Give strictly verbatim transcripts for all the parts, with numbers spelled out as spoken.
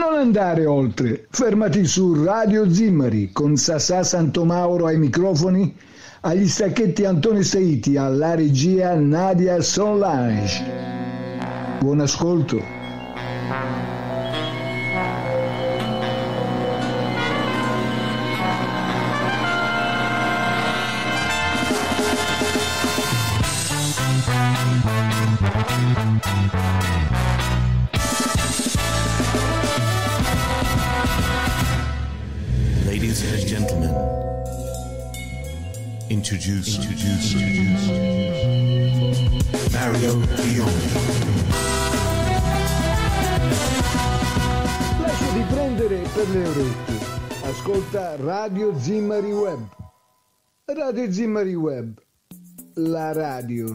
non andare oltre, fermati su Radio Zimmari con Sassà Santomauro ai microfoni, agli stacchetti Antonio Staiti, alla regia Nadia Solange. Buon ascolto. Ladies and gentlemen, introduce, introduce, introduce Mario Leone. Lasciati prendere per le orecchie. Ascolta Radio Zimmari Web. Radio Zimmari Web. La radio.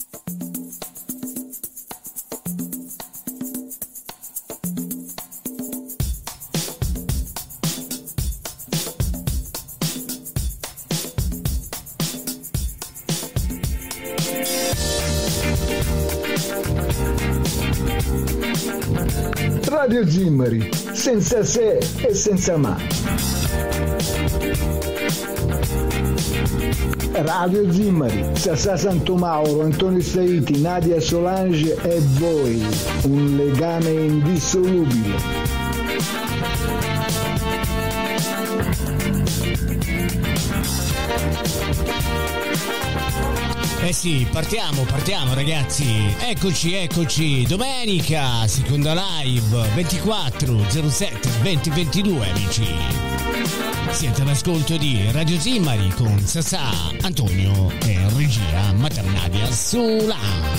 Radio Zimmari, senza se e senza ma. Radio Zimmari, Sassà Santomauro, Antonio Staiti, Nadia Solange e voi, un legame indissolubile. Eh sì, partiamo, partiamo ragazzi. Eccoci, eccoci. Domenica, seconda live, ventiquattro zero sette venti ventidue, amici. Siete all'ascolto di Radio Zimmari con Sassà, Antonio e regia Nadia Solange.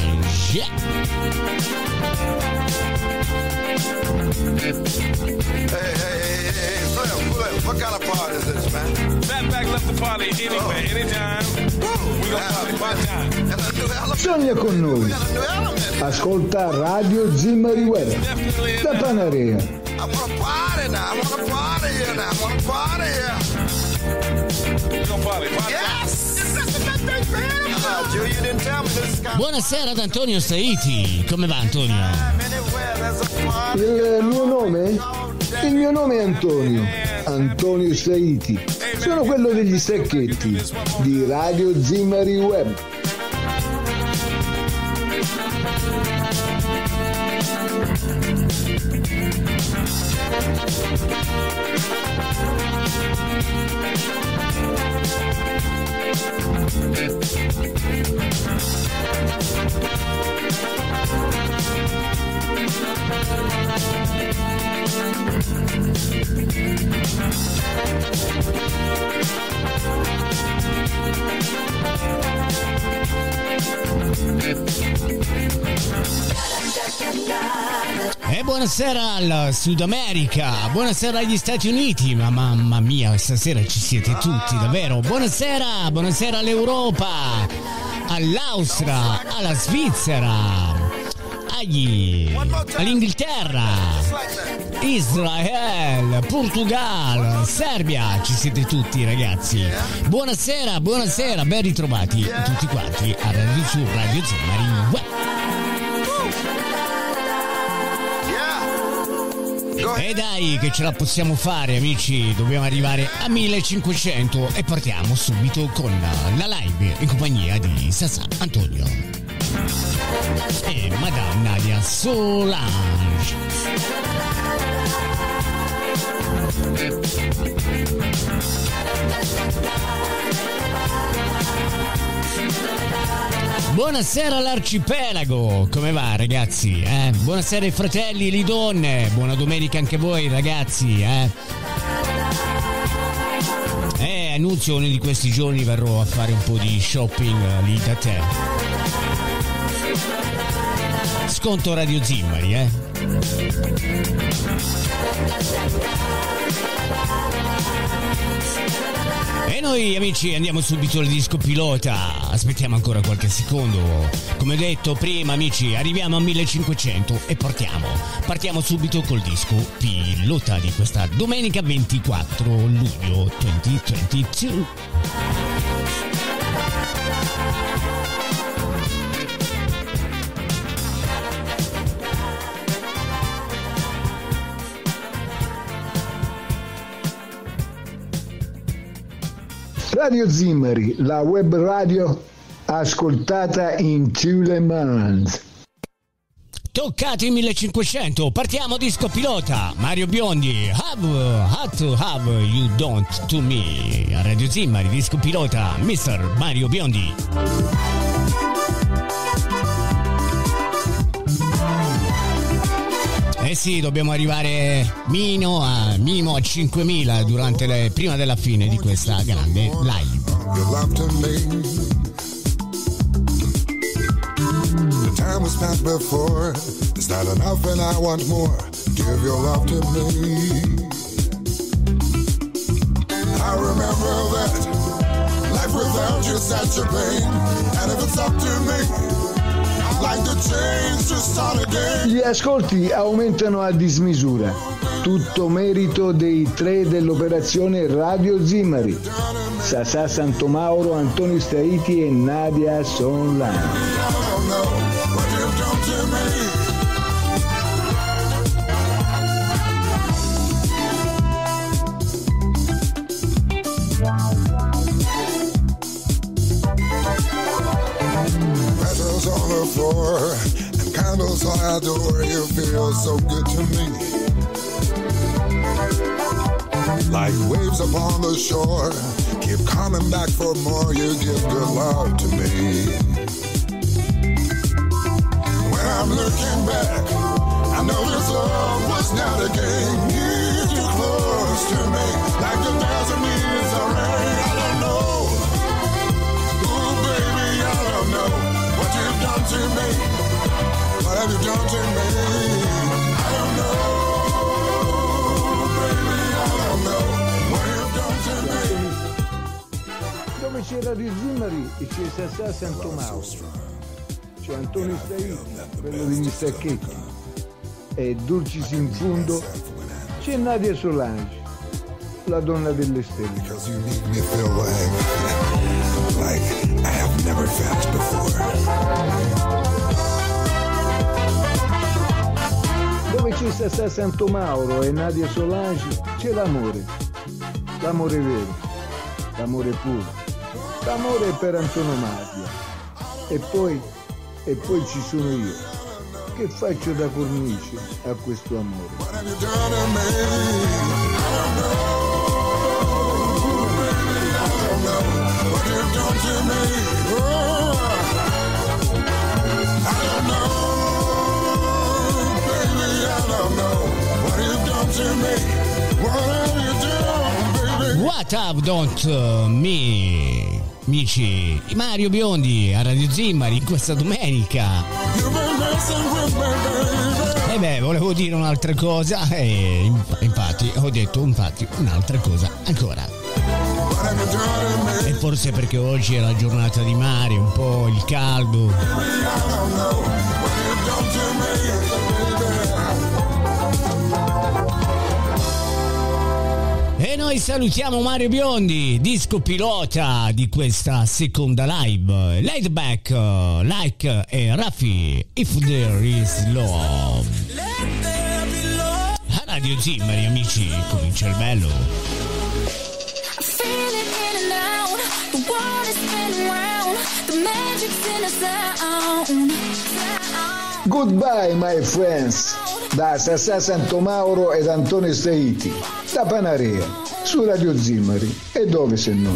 Hey, hey, hey, hey, Slim, what kind of party is this, man? Fatback left the party anyway, anytime. We gonna party one time. Sogna con noi. Ascolta Radio Zimmari Web. Da Panarea. I wanna party now, I wanna party here now, I wanna party here. We gonna party, party. Yes! Uh, Joe, you didn't tell me this is kind of... Buonasera ad Antonio Staiti. Come va Antonio? Il mio nome? Il mio nome è Antonio. Antonio Staiti. Sono quello degli stacchetti di Radio Zimmari Web. E buonasera al Sud America, buonasera agli Stati Uniti, ma mamma mia, stasera ci siete tutti, davvero. Buonasera, buonasera all'Europa, all'Austria, alla Svizzera, agli, all'Inghilterra, Israele, Portogallo, Serbia, ci siete tutti ragazzi. Buonasera, buonasera, ben ritrovati tutti quanti a Radio su Radio Zimmari Web. E dai che ce la possiamo fare amici, dobbiamo arrivare a millecinquecento e partiamo subito con la live in compagnia di Sassà, Antonio e Madame Nadia Solange. Buonasera all'arcipelago, come va ragazzi? Eh? Buonasera ai fratelli e le donne, buona domenica anche voi ragazzi. Eh? Eh, annunzio uno di questi giorni verrò a fare un po' di shopping lì da te. Sconto Radio Zimmari, eh? E noi amici andiamo subito al disco pilota, aspettiamo ancora qualche secondo. Come detto prima amici, arriviamo a millecinquecento e partiamo. Partiamo subito col disco pilota di questa domenica ventiquattro luglio duemilaventidue. Radio Zimmari, la web radio ascoltata in tout le monde. Toccati millecinquecento, partiamo disco pilota. Mario Biondi, have, had to have you don't to me. A Radio Zimmari, disco pilota, mister Mario Biondi. Eh sì, dobbiamo arrivare minimo a, minimo a cinquemila durante le, prima della fine di questa grande live. The time was spent before. It's not enough and I want more. Give your love to me. I remember that life without you is such a pain. And if it's up to me, like the change to start again. Gli ascolti aumentano a dismisura, tutto merito dei tre dell'operazione Radio Zimmari, Sasà Santomauro, Antonio Staiti e Nadia Sonline. On the floor and candles I adore. You feel so good to me, like waves upon the shore. Keep coming back for more. You give good love to me. When I'm looking back, I know this love was not a game. You're too close to me, like the desert needs the rain. I don't know, ooh baby, I don't know what you've done to me. What have you done to me? I don't know, baby, I don't know what you've done to me. Dove c'è Radio Zimmari e c'è Sasà Santomauro, c'è Antonio Staiti, quello degli stacchetti, e Dulcis in fondo c'è Nadia Solange, la donna delle stelle. Because you make me feel like, like I have never felt before. Dove c'è Sasà Santomauro e Nadia Solange c'è l'amore, l'amore vero, l'amore puro, l'amore per antonomasia. E poi, e poi ci sono io, che faccio da cornice a questo amore. What have you done to me? I don't know, baby, I don't know what you've done to me. Oh, I don't know. What have don't me, amici? Mario Biondi a Radio Zimmari in questa domenica. E beh, volevo dire un'altra cosa e infatti ho detto infatti un'altra cosa ancora. E forse perché oggi è la giornata di mare, un po' il caldo. E noi salutiamo Mario Biondi, disco pilota di questa seconda live. Laid back, like e Raffi, If There Is Love. A Radio Zimmari, amici, comincia il bello. Goodbye my friends, da Sasà Santomauro ed Antonio Staiti, da Panarea, su Radio Zimmari, e dove se no.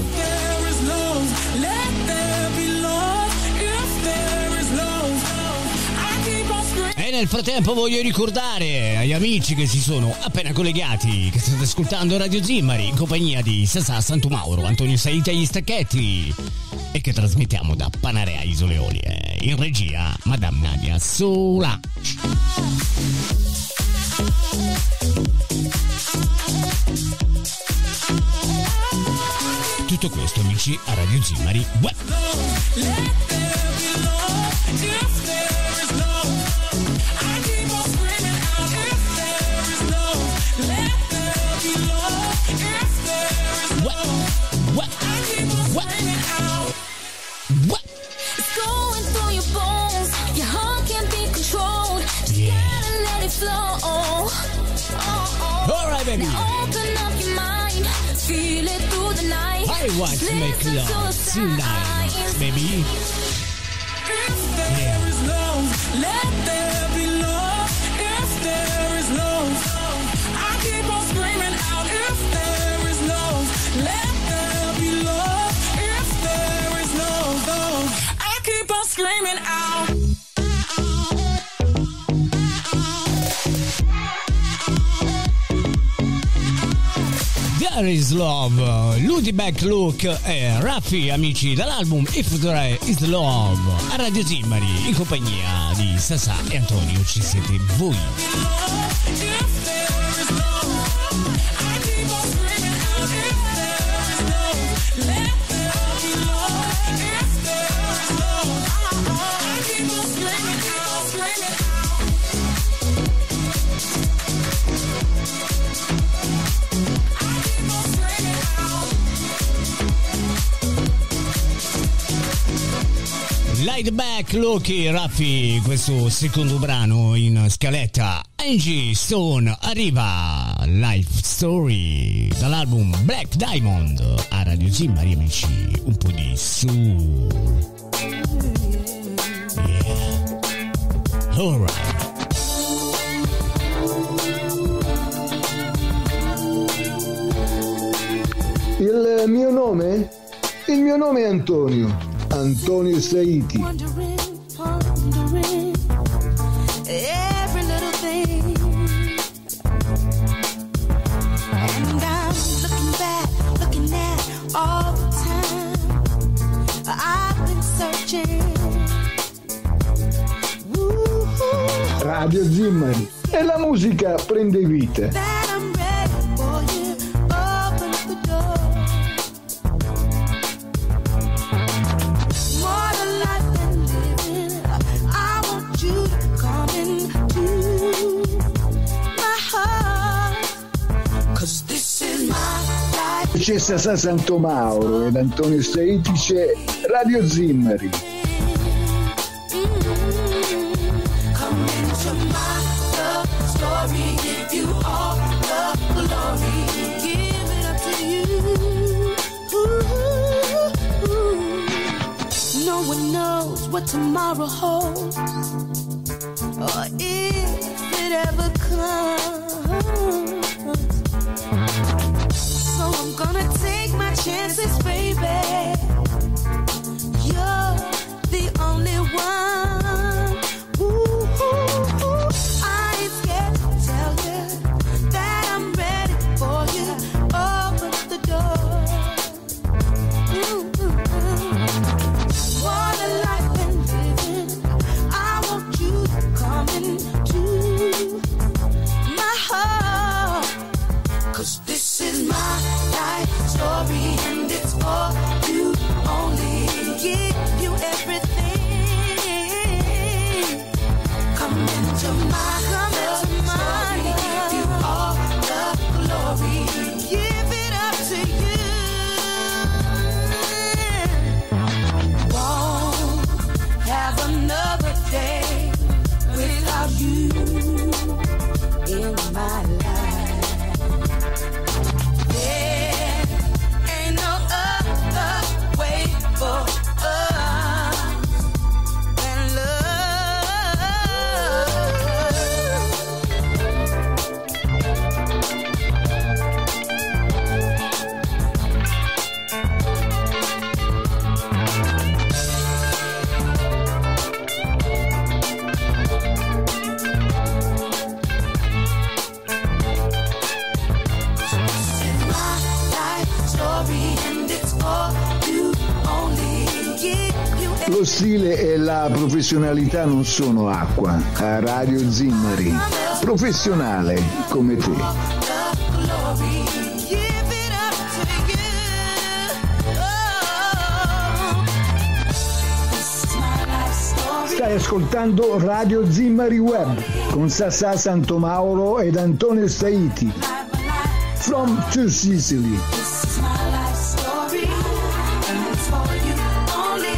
E nel frattempo voglio ricordare agli amici che si sono appena collegati che state ascoltando Radio Zimmari in compagnia di Sasà Santomauro, Antonio Staiti agli stacchetti, e che trasmettiamo da Panarea Isole Eolie. In regia Madame Nadia Solange. Tutto questo, amici, a Radio Zimmari Web. What? What? What? It's going through your bones. Your heart can't be controlled. Just Yeah. gotta let it flow. Oh, oh. All right, baby. Now open up your mind. Feel it through the tonight. I want to make Listen love to the tonight, signs. baby. If there is love, let there be love. If there is love, I keep on screaming out. If there is love, let there be love. If there is love, love, I keep on screaming out. There is Love, Ludiback Luke e Raffi, amici, dall'album If There Is Love, a Radio Zimmari, in compagnia di Sasà e Antonio. Ci siete voi. Light Back, Loki, Raffi, questo secondo brano in scaletta. Angie Stone arriva, Life Story, dall'album Black Diamond, a Radio Zimmari, amici, un po' di soul. Yeah. Alright. Il mio nome? Il mio nome è Antonio. Antonio Saiti. Wondering, pondering every little thing, and I'm looking back, looking at all the time I've been searching. Woo-hoo. Radio Zimmari. E la musica prende vita. That I'm ready for you. Open the door. More than life been living, I want you to come into my heart. 'Cause this is my life. C'è Sasà Santo Mauro ed Antonio Saiti, c'è Radio Zimmari. Come into my love story, give you all the glory, give it up to you. Ooh, ooh. No one knows what tomorrow holds, or if it ever comes. So I'm gonna take my chances, baby. You're the only one. Ooh, ooh, ooh. I ain't scared to tell you that I'm ready for you. Open the door. Ooh, ooh, ooh. What a life been living. I want you to come into my heart. 'Cause this is my life story and it's for you only. Give you everything. Come into my, come into my story. Give you all the glory. Give it up to you. Won't have another day without you in my life. There ain't no other way for us than love. This is my life story and it's for you only. Give you Lo stile e la professionalità non sono acqua. A Radio Zimmari, professionale come te. the glory. Give it up to you. Oh, this is my life story. Stai ascoltando Radio Zimmari Web con Sasà Santo Mauro ed Antonio Saiti. My, my life. From to Sicily. This is my life story, and it's for you only.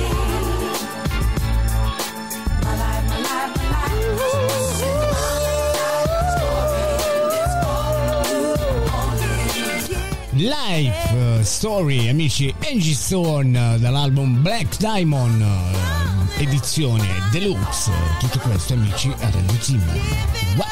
My life, my life, my life. This is my life story, and it's for you only. Life Story, amici, Angie Stone dall'album Black Diamond, edizione deluxe. Tutto questo, amici, a Radio Zimmari. Wow.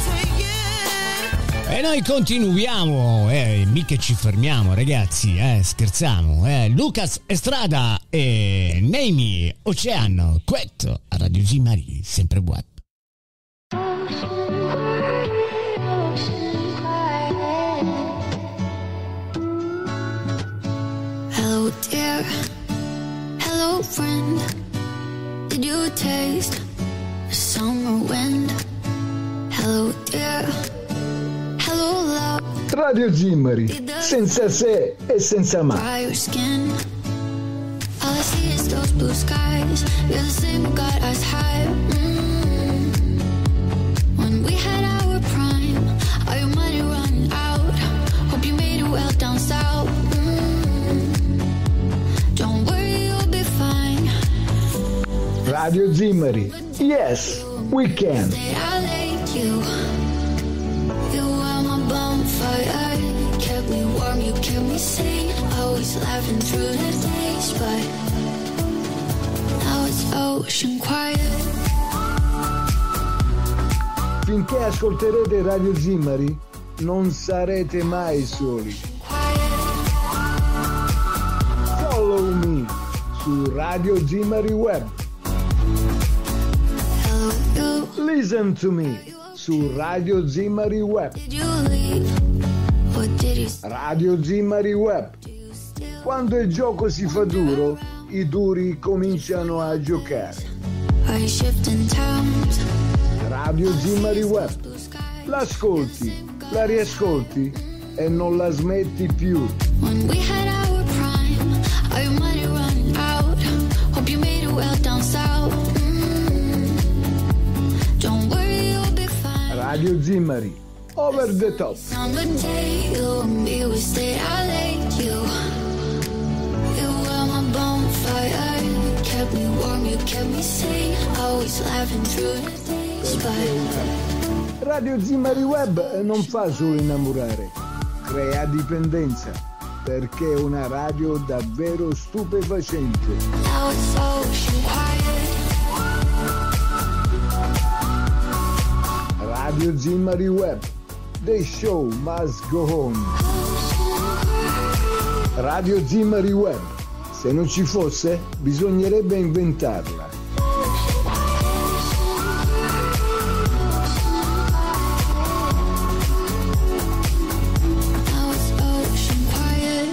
E noi continuiamo, eh, mica ci fermiamo, ragazzi, eh, scherziamo. Eh. Lucas Estrada e Naomi Ocean, questo a Radio Zimmari, sempre web. Hello dear, hello friend. Did you taste the summer wind? Hello dear, hello love. Radio Zimmari, senza se e senza ma. Dry your skin. All I see is those blue skies. You're the same who got us high. Mm. When we had our prime, all your money running out. Hope you made it well down south. Don't worry, you'll be fine. Radio Zimmari, yes, we can. I like you. You were my bonfire. You kept me warm, you kept me sane. Always laughing through the days, but now it's ocean quiet. Finché ascolterete Radio Zimmari, non sarete mai soli. Follow me su Radio Zimmari Web. Listen to me su Radio Zimmari Web. Radio Zimmari Web. Quando il gioco si fa duro, i duri cominciano a giocare. Radio Zimmari Web. L'ascolti, la riascolti e non la smetti più. When we had our prime, all your money running out. Hope you made it well down south. Mm. Don't worry, you'll be fine. Radio Zimmari, over the top. Summer day, you and me, we stayed out late. You, you were my bonfire. You kept me warm, you kept me sane. Always laughing through the days, but Radio Zimmari Web non fa solo innamorare, crea dipendenza, perché è una radio davvero stupefacente. now it's ocean quiet. Radio Zimmari Web, the show must go on. Radio Zimmari Web, se non ci fosse bisognerebbe inventarla. Now it's ocean quiet.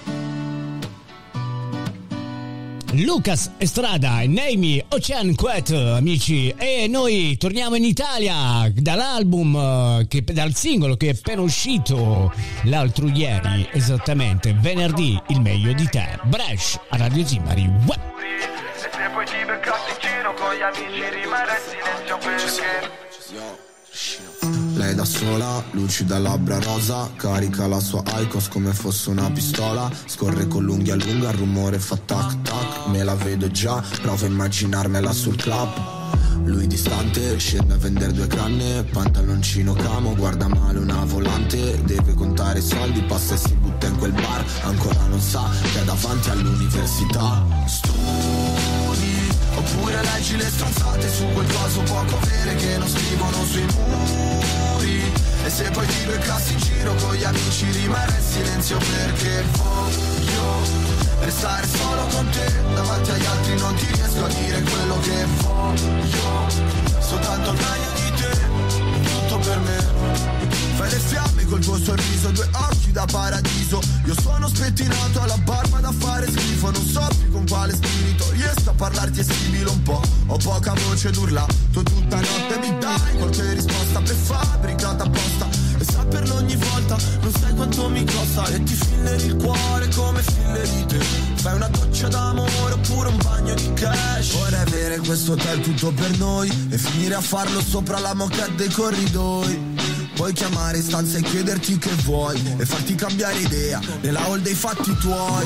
Lucas Estrada e Naomi Ocean Quet, amici, e noi torniamo in Italia dall'album, eh, che, dal singolo che è appena uscito l'altro ieri, esattamente venerdì, Il meglio di te, Bresh a Radio Zimmari. Uè. E se poi ti beccassi in giro con gli amici rimane in silenzio perché lei da sola, lucida labbra rosa, carica la sua Icos come fosse una pistola, scorre con l'unghia lunga, il rumore fa tac tac, me la vedo già, provo a immaginarmela sul club. Lui distante, scende a vendere due canne, pantaloncino camo, guarda male una volante, deve contare i soldi, passa e si butta in quel bar, ancora non sa che è davanti all'università. Studi, oppure leggi le stronzate su quel coso poco vere che non scrivono sui muri. E se poi ti beccassi in giro con gli amici rimane in silenzio perché voglio restare solo con te, davanti agli altri non ti riesco a dire quello che voglio, soltanto il meglio di te, tutto per me. Fai le fiamme col tuo sorriso, due occhi da paradiso. Io sono spettinato alla barba da fare schifo, non so più con quale spirito riesco a parlarti e scrivilo un po'. Ho poca voce d'urlato tutta notte, mi dai qualche risposta prefabbricata apposta. E saperlo ogni volta non sai quanto mi costa. E ti filleri il cuore come filleri te. Fai una doccia d'amore oppure un bagno di cash. Vorrei avere questo hotel tutto per noi e finire a farlo sopra la moquette dei corridoi. Puoi chiamare in stanza e chiederti che vuoi e farti cambiare idea nella hall dei fatti tuoi.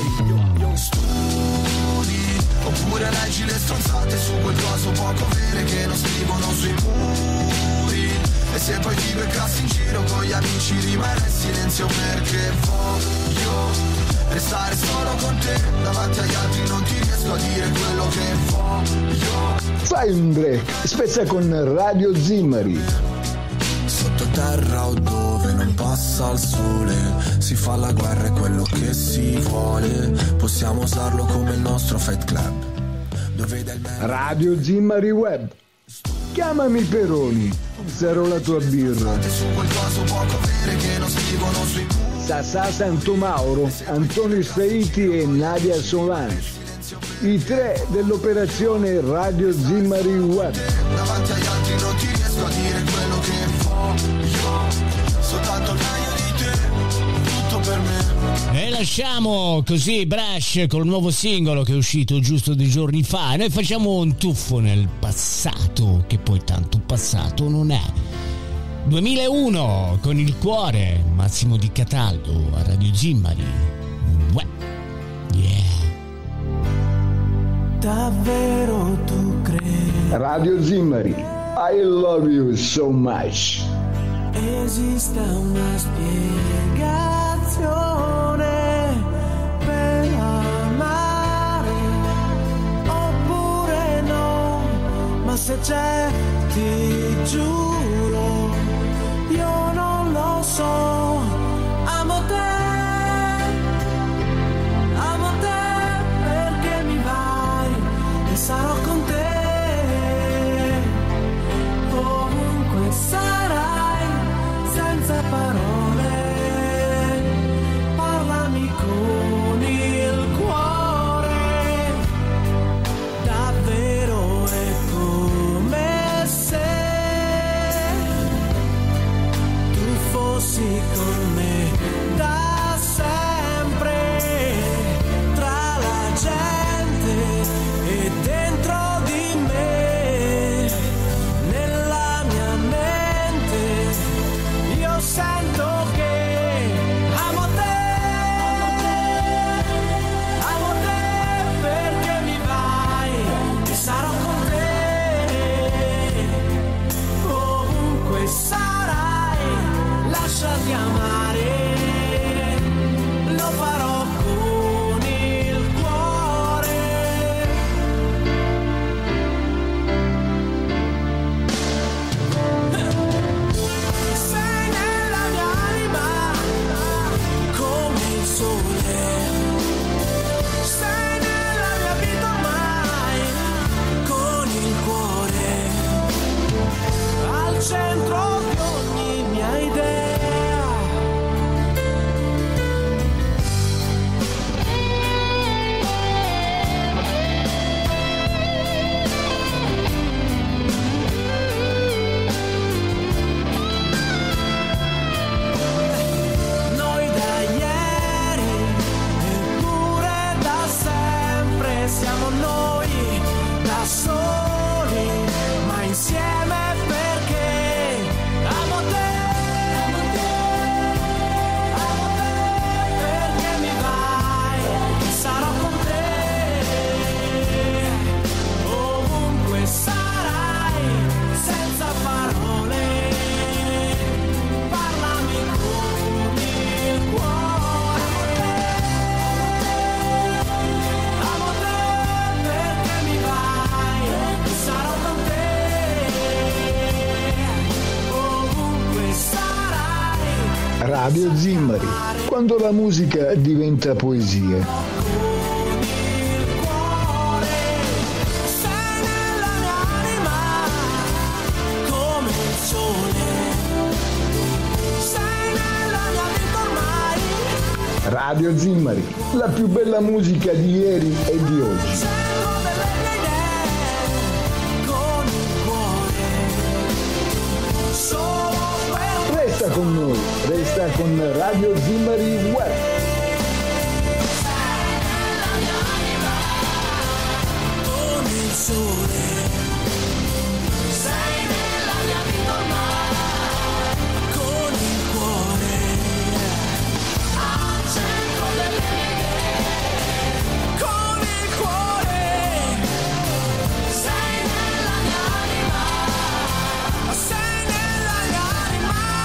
Studi, oppure leggi le stronzate su quel coso poco vere che non scrivono sui muri. E se poi ti beccassi in giro con gli amici rimane in silenzio perché voglio restare solo con te, davanti agli altri non ti riesco a dire quello che voglio. Fai un break, spezza con Radio Zimmari. Sottoterra o dove non passa il sole, si fa la guerra, è quello che si vuole, possiamo usarlo come il nostro Fight Club. Dove dai me- Radio Zimmari Web. Chiamami Peroni, sarò la tua birra. su qualcosa poco vere che non scrivono sui Sassà Santomauro, Antonio Staiti e Nadia Solange, i tre dell'operazione Radio Zimmari Web. davanti agli altri non ti riesco a dire quello che voglio, soltanto il meglio di te, tutto per me. E lasciamo così Brush col nuovo singolo che è uscito giusto dei giorni fa e noi facciamo un tuffo nel passato, che poi tanto passato non è. duemilauno con il cuore, Massimo Di Cataldo a Radio Zimmari. Uè. Yeah. Davvero tu credi Radio Zimmari, I love you so much. esista una spiegazione per amare oppure no, ma se c'è ti giuro io non lo so, amo te, amo te perché mi vai e sarò con te, ovunque sarai, senza parole, parlami con il cuore, davvero è come se fossi con me da sempre, tra la gente e dentro di me, nella mia mente, io sento che amo te, amo te perché mi vai e sarò con te, ovunque sarai. Lasciati amare, lo farò con il cuore. Sei nella mia anima come il sole, sei nella mia vita ormai con il cuore al centro di ogni mia idea. Noi da ieri eppure da sempre siamo noi da soli, ma insieme perché amo te, amo te perché mi vai e sarò con te, ovunque sarai, senza parole, parlami con il cuore, amo te perché mi vai e sarò con te, ovunque sarai. Radio Zimmari, quando la musica diventa poesia. Sei nella mia anima come il sole, sei nella mia vita ormai, Radio Zimmari, la più bella musica di ieri e di oggi. sento delle mie idee con il cuore, solo per Resta con noi, resta con Radio Zimmari Web. con il sole, sei nella mia vita ormai, con il cuore, al centro delle mie idee, con il cuore, sei nella mia anima, sei nella mia anima.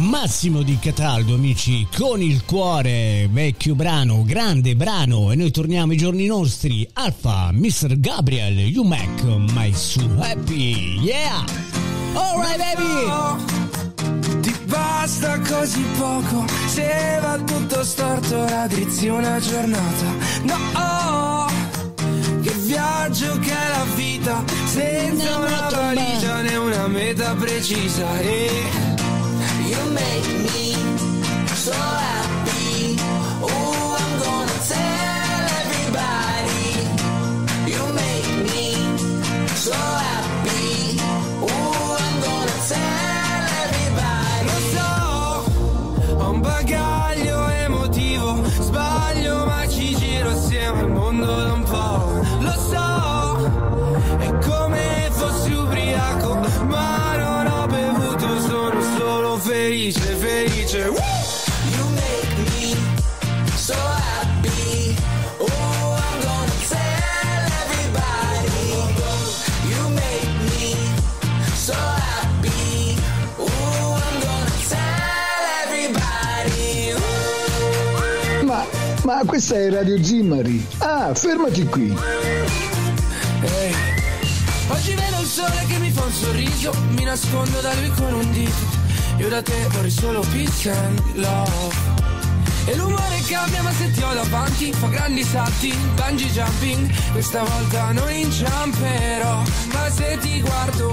Massimo Di Cataldo, amici, con il cuore, vecchio brano, grande brano, e noi torniamo ai giorni nostri. Alpha, mister Gabriel, You Make My So Happy, yeah! Alright baby! Ti basta così poco, se va tutto storto raddrizzi una giornata. No, che viaggio che è la vita, senza una valigia né una meta precisa. E you make me so happy. Oh, I'm gonna tell everybody. You make me so happy. Oh, I'm gonna tell everybody. Lo so, ho un bagaglio emotivo, sbaglio ma ci giro assieme al mondo da un po'. Lo so, è come fossi ubriaco, ma non ho bevuto, sono solo felice, felice. Woo! You make me so happy. Oh, I'm gonna tell everybody. You make me so happy. Oh, I'm gonna tell everybody. Ooh. Ma, ma questa è Radio Zimari. Ah, fermati qui. Ehi, oggi vedo il sole che mi fa un sorriso, mi nascondo da lui con un dito. Io da te vorrei solo peace and love. E l'umore cambia ma se ti ho davanti fa grandi salti, bungee jumping. Questa volta non inciamperò, ma se ti guardo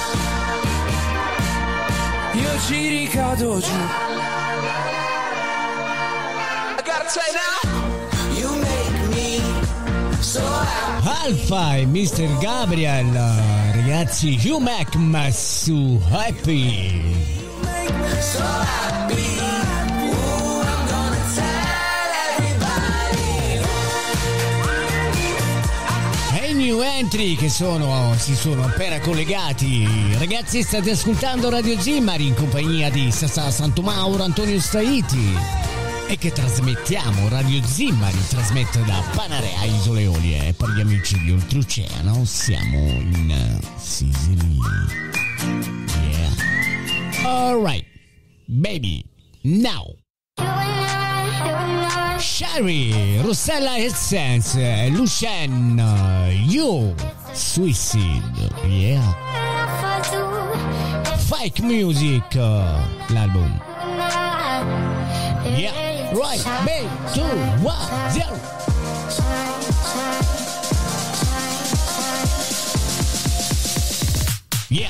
io ci ricado giù. I gotta say now, you make me so happy. Alpha e mister Gabriel, ragazzi, You Make Me So Happy. So happy. Ooh, I'm gonna tell everybody. E i new entry che sono si sono appena collegati. Ragazzi, state ascoltando Radio Zimari in compagnia di Sasà Santomauro, Antonio Staiti, e che trasmettiamo. Radio Zimari trasmette da Panarea, Isole Eolie, per gli amici di oltreoceano. Siamo in Sicily. Yeah. Alright, baby, now. Sherry, Rossella Essence, Lucien, You, Suicide, yeah. Fake Music, l'album. Yeah, right, three, two, one, zero. Yeah.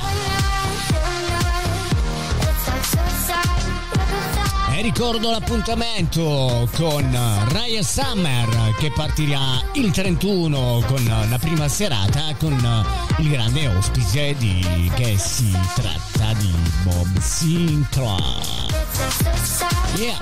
E ricordo l'appuntamento con Ryan Summer che partirà il trentuno con la prima serata con il grande ospite di, che si tratta di Bob Sinclair. Yeah.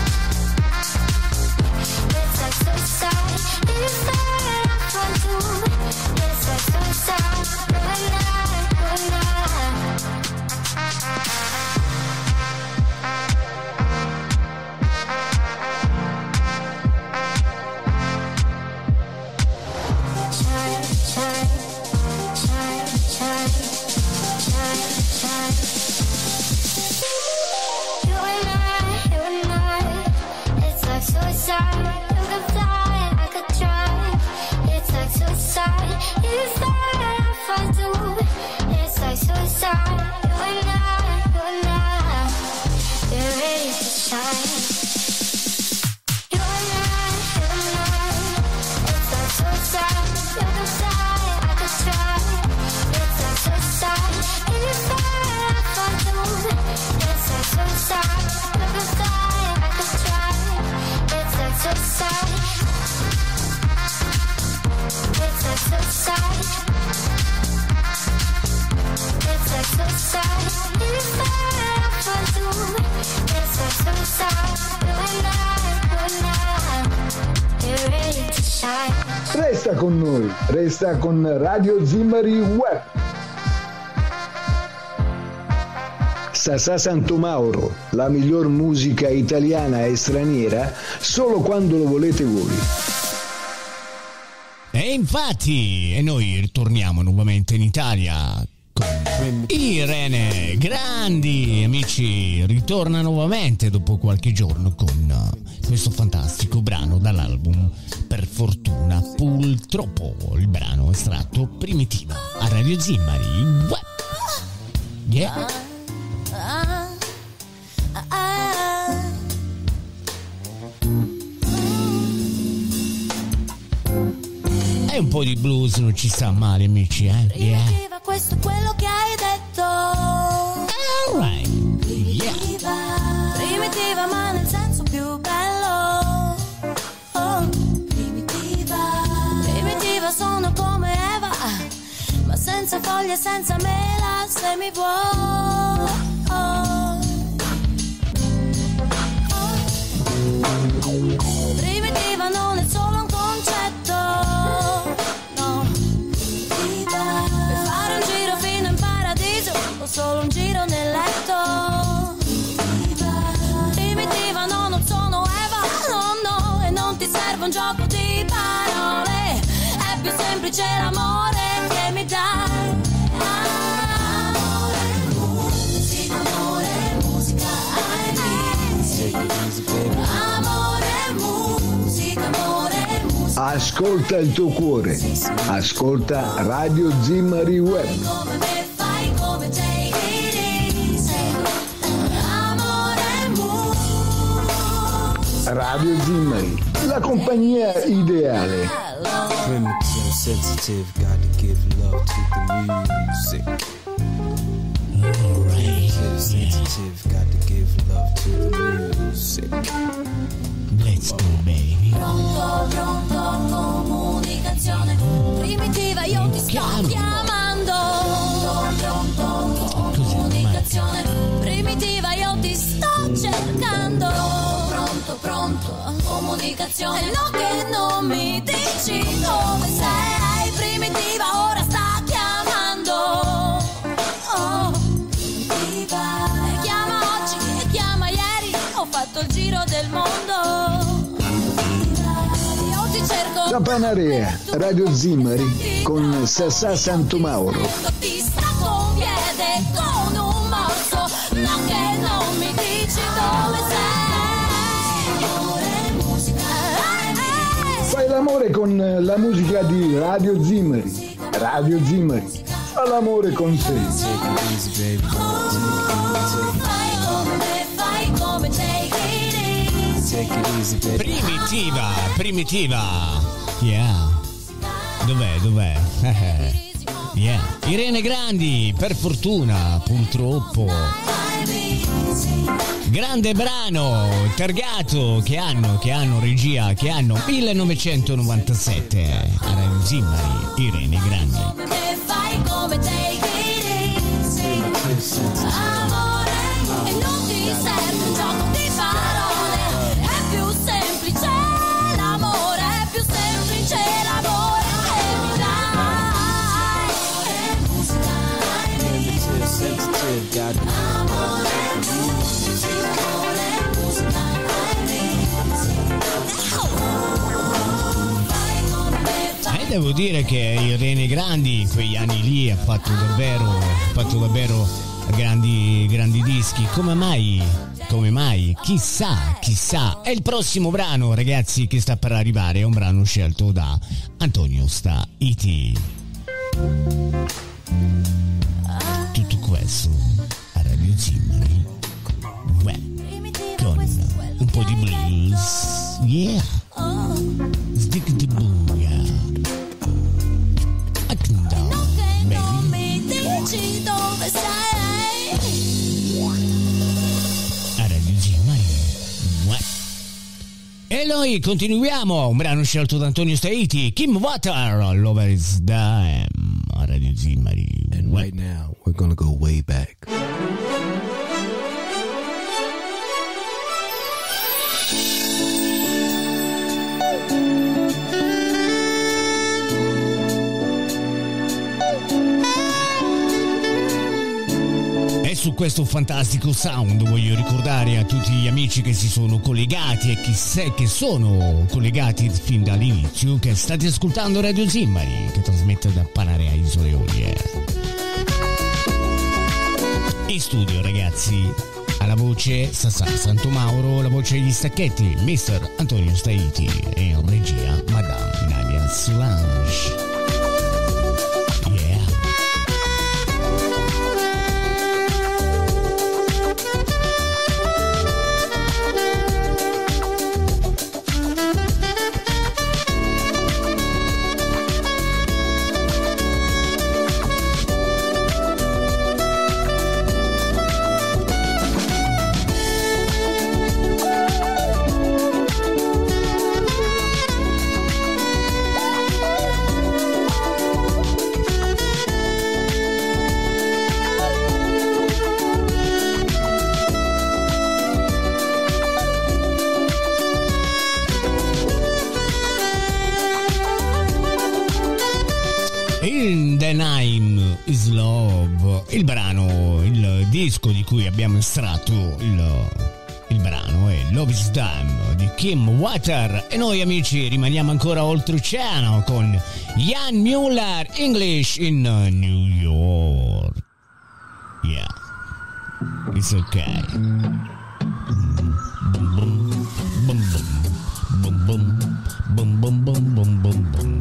Resta con noi, resta con Radio Zimari Web. Sasà Santomauro, la miglior musica italiana e straniera solo quando lo volete voi. E infatti, e noi ritorniamo nuovamente in Italia con Irene Grandi, amici, ritorna nuovamente dopo qualche giorno con questo fantastico brano dall'album Per Fortuna Purtroppo, il brano estratto Primitiva a Radio Zimmari. What? Yeah. E un po' di blues non ci sta male, amici, eh? Yeah. Questo è quello che hai detto. Alright. Yeah. Primitiva ma nel senso più bello. Oh. Primitiva. Primitiva sono come Eva, ma senza foglie e senza mela, se mi vuoi. Oh. Oh. Primitiva non è solo un concetto. Solo un giro nel letto. Primitiva, no, non sono Eva, no, no, e non ti serve un gioco di parole. È più semplice l'amore che mi dai. Amore, musica, amore, musica, amore, musica, amore, musica. Ascolta il tuo cuore, ascolta Radio Zimmari Web. Come me fai, come te. Radio Zimmari, la compagnia ideale. Primitive, sensitive, got to give love to the music. Primitive, sensitive, got to give love to the music. Let's go, baby. Pronto, pronto, comunicazione. Primitiva, io ti sto chiamando. Pronto, pronto, comunicazione. Primitiva, io ti sto cercando. Pronto, pronto, comunicazione. No che non mi dici dove sei. Primitiva ora sta chiamando. Oh, primitiva. E chiama oggi e chiama ieri. Ho fatto il giro del mondo. Io ti cerco. Da Panarea, Radio Zimmari con Sassà Santomauro. Ti stacco un piede con un morso. No che non mi dici dove sei. Fai l'amore con la musica di Radio Zimmari. Radio Zimmari fa l'amore con te. Primitiva, primitiva. Yeah. Dov'è, dov'è? Yeah. Irene Grandi, Per Fortuna Purtroppo. Grande brano, targato, che anno, che anno, regia, che anno? millenovecentonovantasette, a Radio Zimmari, Irene Grandi. Come fai, come te amore, e non ti serve un gioco di parole. È più semplice l'amore, è più semplice l'amore che mi dai. Amore, E devo dire che Irene Grandi in quegli anni lì ha fatto davvero, ha fatto davvero grandi, grandi dischi. Come mai? Come mai? Chissà, chissà. E il prossimo brano, ragazzi, che sta per arrivare è un brano scelto da Antonio Sta Iti. Tutto questo a Radio Zimmari. Beh, con un po' di blues. Yeah. Stick the booyah. non mi dici dove sei. A Radio Zimmari. E noi continuiamo, un brano scelto da Antonio Staiti, Kim Water, Love is Dime, a Radio Zimmari. And right now, we're gonna go way back. Su questo fantastico sound voglio ricordare a tutti gli amici che si sono collegati e chissà che sono collegati fin dall'inizio che state ascoltando Radio Zimmari, che trasmette da Panarea Isole Olie. In studio, ragazzi, alla voce Sasà Santomauro, la voce degli stacchetti mister Antonio Staiti e in regia Madame Nadia Solange. Il brano, il disco di cui abbiamo estratto il, il brano è Love is Dumb di Kim Water e noi amici rimaniamo ancora oltreoceano con Jan Mueller, English in New York. Yeah, it's okay. Boom boom boom boom boom boom boom boom boom boom boom boom.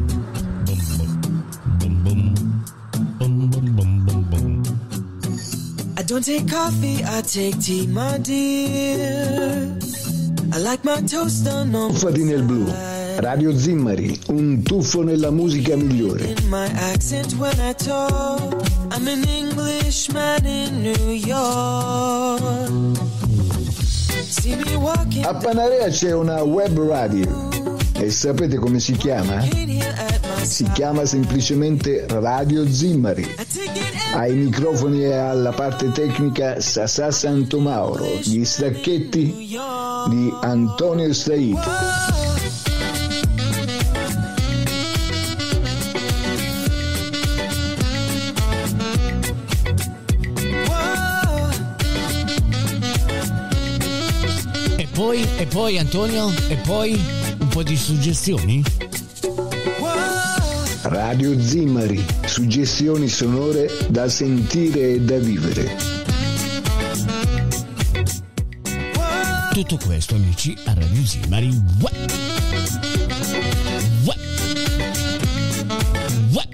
I don't take coffee, I take tea, my dear. I like my toast done on Tuffati nel blu, Radio Zimmari, un tuffo nella musica migliore. in my accent when I talk. I'm an Englishman in New York. See me walking. A Panarea c'è una web radio e sapete come si chiama? Si chiama semplicemente Radio Zimmari. Ai microfoni e alla parte tecnica Sasà Santomauro, gli stacchetti di Antonio Staiti. E poi, e poi Antonio, e poi un po' di suggestioni? Radio Zimmari, suggestioni sonore da sentire e da vivere. Tutto questo, amici, a Radio Zimmari. Uè. Uè. Uè.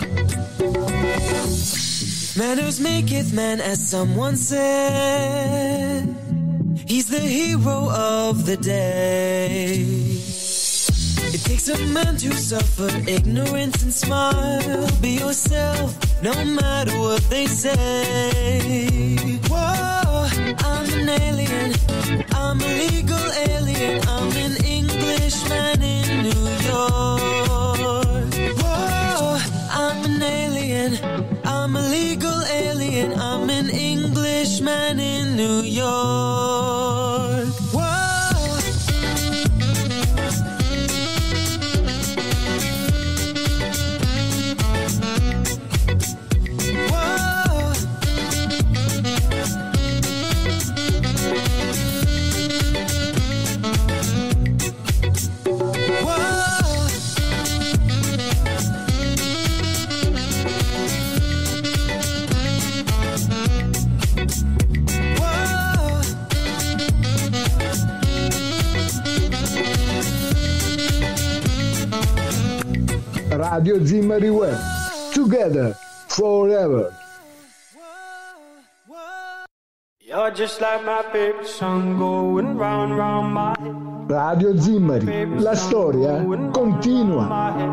Manners maketh man, as someone said. He's the hero of the day. It takes a man to suffer ignorance and smile. Be yourself, no matter what they say. Whoa, I'm an alien, I'm a legal alien. I'm an Englishman in New York. Whoa, I'm an alien, I'm a legal alien. I'm an Englishman in New York. Whoa. Radio Zimmari Web, together, forever. You're just like my favorite song going round, round my head. Radio Zimmari, la storia continua.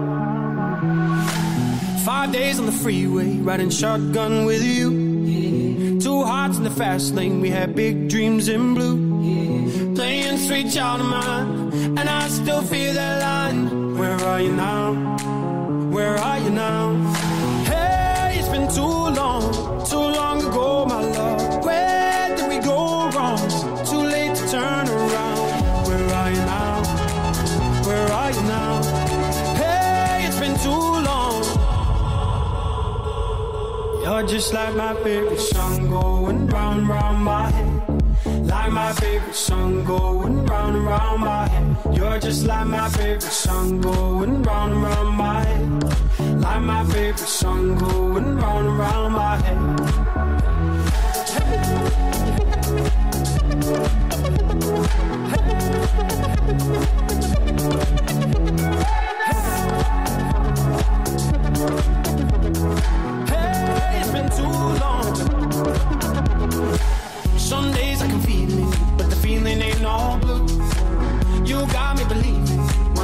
Five days on the freeway, riding shotgun with you. Yeah. Two hearts in the fast lane, we had big dreams in blue. Yeah. Playing sweet child of mine, and I still feel that line. Where are you now? Where are you now? Hey, it's been too long, too long ago, my love. Where did we go wrong? Too late to turn around. Where are you now? Where are you now? Hey, it's been too long. You're just like my favorite song going round, round my head. Like my favorite song going round and round my head. You're just like my favorite song going round and round my head. Like my favorite song going round and round my head.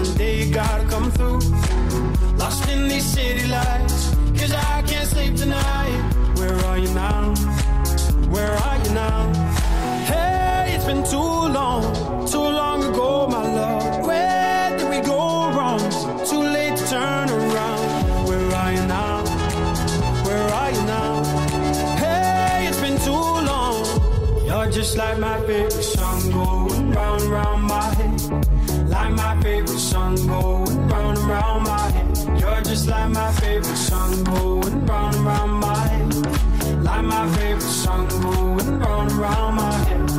one day you gotta come through. Lost in these city lights, cause I can't sleep tonight. Where are you now? Where are you now? Hey, it's been too long, too long ago, my love. Where did we go wrong? Too late to turn around. Where are you now? Where are you now? Hey, it's been too long. You're just like my favorite song going round and round my head. Like my favorite song going round and round my head. You're just like my favorite song going round and round my head. Like my favorite song going round and round my head.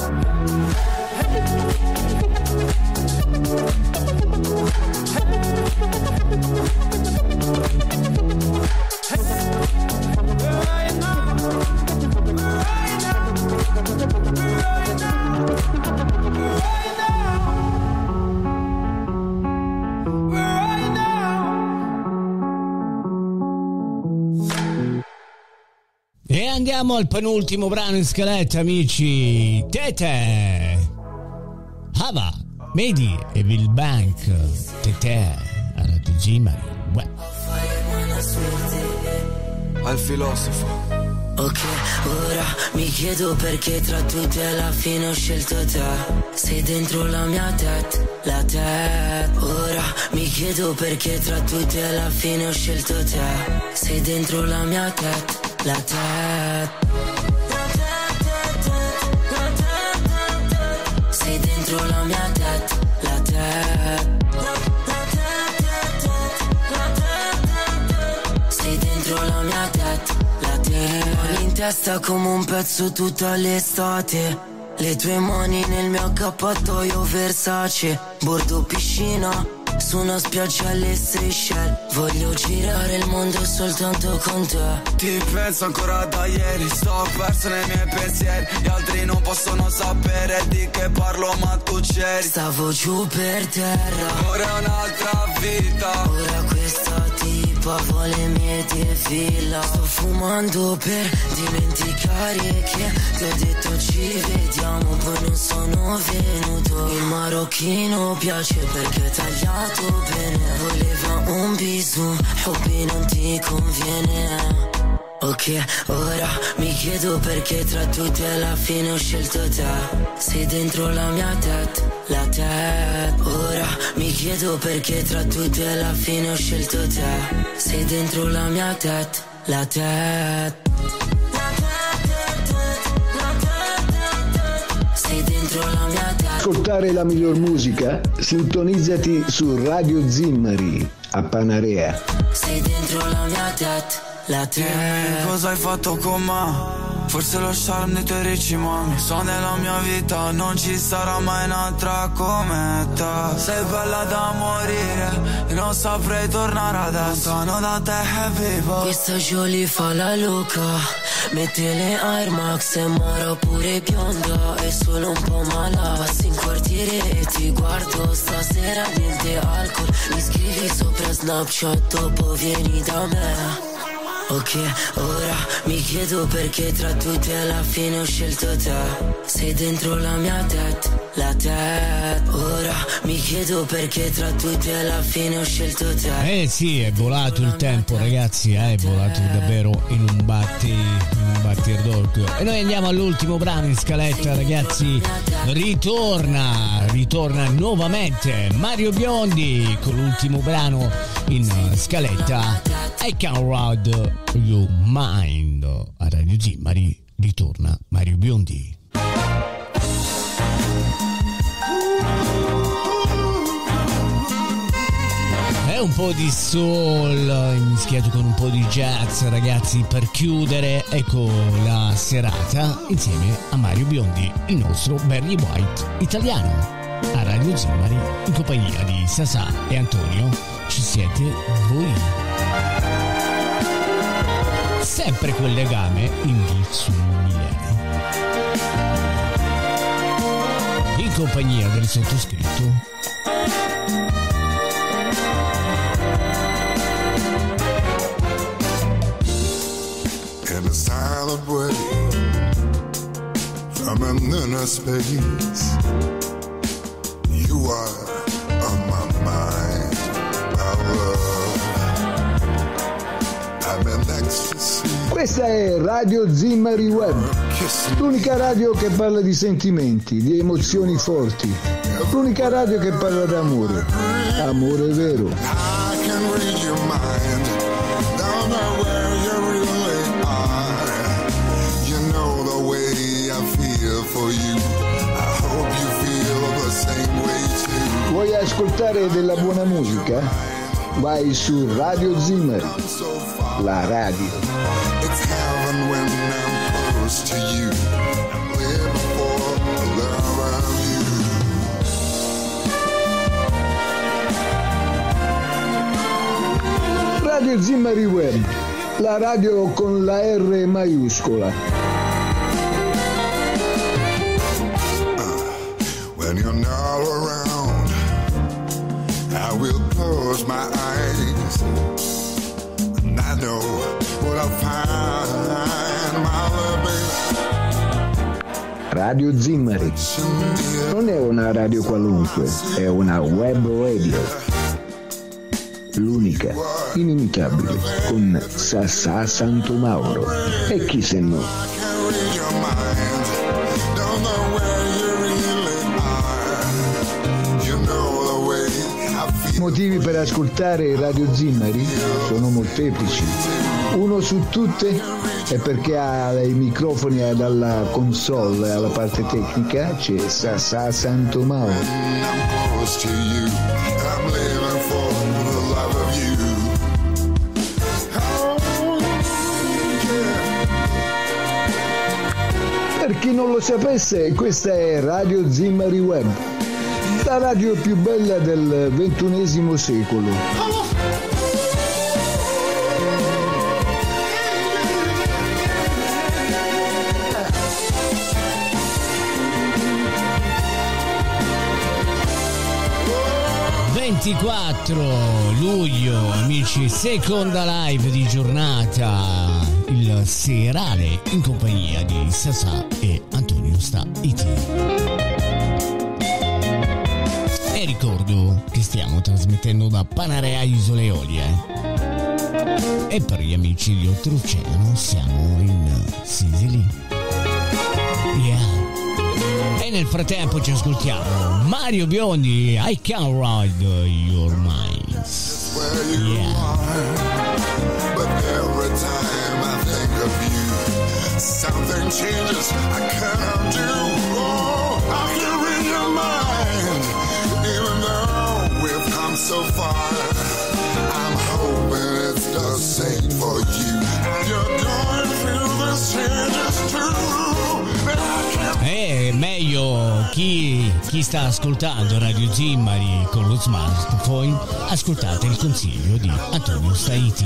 Where are you now? Where are you now? Where are you now? Where are you now? Where are you now? E andiamo al penultimo brano in scaletta, amici. Tete Hava, Medi e Bill Bank. Tete alla Tugima. Al filosofo. Ok, ora mi chiedo perché tra tutti alla fine ho scelto te. Sei dentro la mia testa, la testa. Ora mi chiedo perché tra tutti alla fine ho scelto te. Sei dentro la mia testa, la testa. Sei dentro la mia testa, la testa. Sei dentro la mia testa, la testa. In testa come un pezzo tutta l'estate. Le tue mani nel mio accappatoio Versace. Bordo piscina su una spiaggia alle Seychelles. Voglio girare il mondo soltanto con te. Ti penso ancora da ieri, sto perso nei miei pensieri. Gli altri non possono sapere di che parlo ma tu c'eri. Stavo giù per terra, ora è un'altra vita. Ora questa tipa vuole mie e villa. Sto fumando per dimenticare che ti ho detto ci vediamo. Poi non sono venuto. Il marocchino piace perché è tagliato bene. Voleva un bisou, hobby non ti conviene. Ok, ora mi chiedo perché tra tutti alla fine ho scelto te. Sei dentro la mia testa, la testa. Ora mi chiedo perché tra tutti alla fine ho scelto te. Sei dentro la mia testa, la testa. Sei dentro la mia testa. Ascoltare la miglior musica? Sintonizzati su Radio Zimmari a Panarea. Sei dentro la mia testa, la testa. Yeah, cosa hai fatto con me? Forse lo charme dei tuoi ricci mami. So nella mia vita non ci sarà mai un'altra come te. Sei bella da morire e non saprei tornare adesso. Lontano da te è vivo. Questa Jolie fa la loca. Mette le Air Max e mora pure bionda. È solo un po' mala. Passi in quartiere e ti guardo. Stasera niente alcol. Mi scrivi sopra Snapchat, dopo vieni da me. Ok, ora mi chiedo perché tra tutti alla fine ho scelto te. Sei dentro la mia testa, la testa. Ora mi chiedo perché tra tutti alla fine ho scelto te. Eh sì, è volato il tempo, ragazzi, eh, è volato davvero in un batti, in un batter d'occhio. E noi andiamo all'ultimo brano in scaletta, ragazzi. Ritorna, ritorna nuovamente Mario Biondi con l'ultimo brano in scaletta. I Can't Ride Your Mind. A Radio Zimmari ritorna Mario Biondi. È un po' di soul mischiato con un po' di jazz, ragazzi, per chiudere, ecco, la serata insieme a Mario Biondi, il nostro Barry White italiano. A Radio Zimmari, in compagnia di Sasà e Antonio, ci siete voi. Sempre quel legame in vizio millenni. In compagnia del sottoscritto. In a silent way, from an inner space, you are on my mind. Questa è Radio Zimmari Web, l'unica radio che parla di sentimenti, di emozioni forti, l'unica radio che parla d'amore, amore vero. I can read your mind, don't know where you really are. You know the way I feel for you, I hope you feel the same way too. Vuoi ascoltare della buona musica? Vai su Radio Zimmari, la radio. It's heaven when I'm close to you. I'm living for the love of you. Radio Zimmari Web, la radio con la R maiuscola. Uh, when you're not around, I will close my eyes, and I know what I'll find, my love. Radio Zimmari non è una radio qualunque, è una web radio, l'unica, inimitabile, con Sassà Santomauro. E chi se no? Motivi per ascoltare Radio Zimmari sono molteplici. Uno su tutte è perché ai microfoni e dalla console e alla parte tecnica c'è Sassà Santomauro. Per chi non lo sapesse, questa è Radio Zimmari Web, la radio più bella del ventunesimo secolo. ventiquattro luglio, amici, seconda live di giornata, il serale in compagnia di Sassà e Antonio Sta Iti. E ricordo che stiamo trasmettendo da Panarea Isole Eolie. E per gli amici di Oltreoceano siamo in Sicily. Yeah. E nel frattempo ci ascoltiamo Mario Biondi, I Can Ride Your Minds. Yeah. But every time I think of you, something changes I cannot do. Oh, I can read your mind. Even though we've come so far, I'm hoping it's the same for you. And you're going through the changes too. E meglio chi, chi sta ascoltando Radio Zimmari con lo smartphone, ascoltate il consiglio di Antonio Staiti.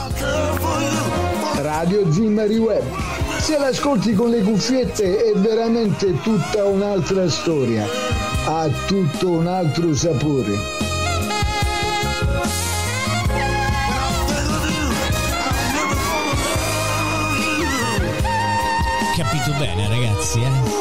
Radio Zimmari Web, se l'ascolti con le cuffiette è veramente tutta un'altra storia, ha tutto un altro sapore. Capito bene, ragazzi, eh?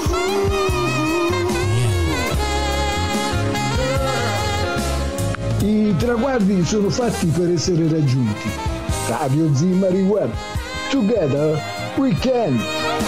I traguardi sono fatti per essere raggiunti. Radio Zimmari Web, together we can.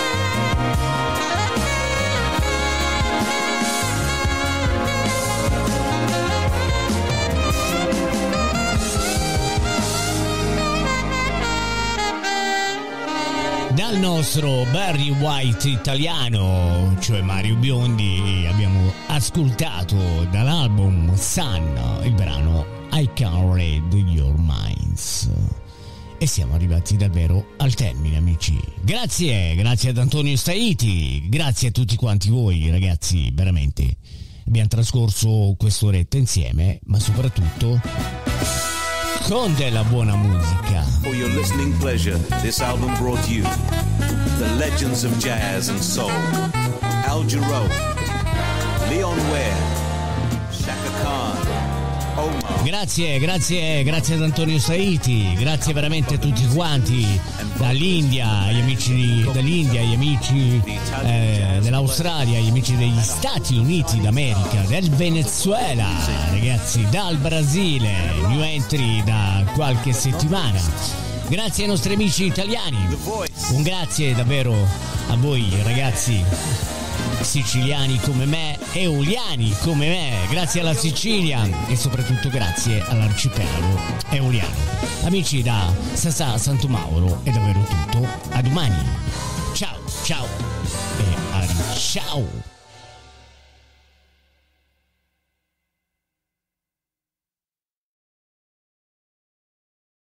Dal nostro Barry White italiano, cioè Mario Biondi, abbiamo ascoltato dall'album Sun il brano I Can Read Your Minds. E siamo arrivati davvero al termine, amici. Grazie, grazie ad Antonio Staiti, grazie a tutti quanti voi, ragazzi, veramente. Abbiamo trascorso quest'oretta insieme, ma soprattutto con della buona musica. For your listening pleasure, this album brought you the legends of jazz and soul. Al Jarreau, Leon Ware, Shaka Khan, Omar. Grazie, grazie, grazie ad Antonio Saiti, grazie veramente a tutti quanti, dall'India, gli amici di, dall'India, gli amici eh, dell'Australia, gli amici degli Stati Uniti d'America, del Venezuela, ragazzi, dal Brasile, new entry da qualche settimana. Grazie ai nostri amici italiani. Un grazie davvero a voi ragazzi siciliani come me, eoliani come me, grazie alla Sicilia e soprattutto grazie all'arcipelago eoliano. Amici da Sasà Santo Mauro è davvero tutto, a domani, ciao ciao e a ciao.